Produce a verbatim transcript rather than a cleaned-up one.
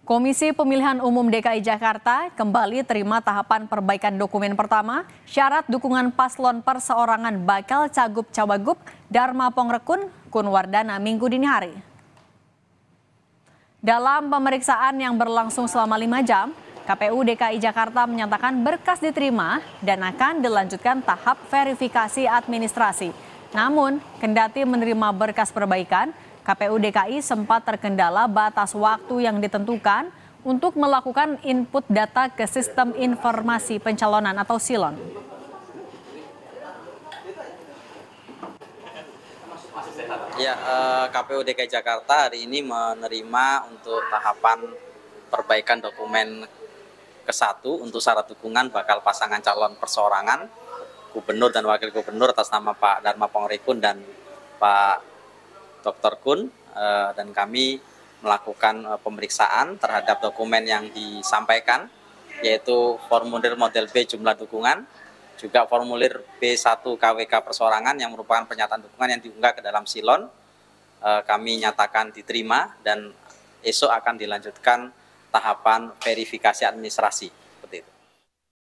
Komisi Pemilihan Umum D K I Jakarta kembali terima tahapan perbaikan dokumen pertama syarat dukungan paslon perseorangan bakal Cagup Cawagup Dharma Pongrekun Kunwardana Minggu dini hari. Dalam pemeriksaan yang berlangsung selama lima jam, K P U D K I Jakarta menyatakan berkas diterima dan akan dilanjutkan tahap verifikasi administrasi. Namun, kendati menerima berkas perbaikan, K P U D K I sempat terkendala batas waktu yang ditentukan untuk melakukan input data ke Sistem Informasi Pencalonan atau SILON. Ya, eh, K P U D K I Jakarta hari ini menerima untuk tahapan perbaikan dokumen ke satu untuk syarat dukungan bakal pasangan calon perseorangan, gubernur dan wakil gubernur atas nama Pak Dharma Pongrekun dan Pak Doktor Kun, dan kami melakukan pemeriksaan terhadap dokumen yang disampaikan, yaitu formulir model B jumlah dukungan, juga formulir B satu K W K perseorangan yang merupakan pernyataan dukungan yang diunggah ke dalam SILON. Kami nyatakan diterima dan esok akan dilanjutkan tahapan verifikasi administrasi.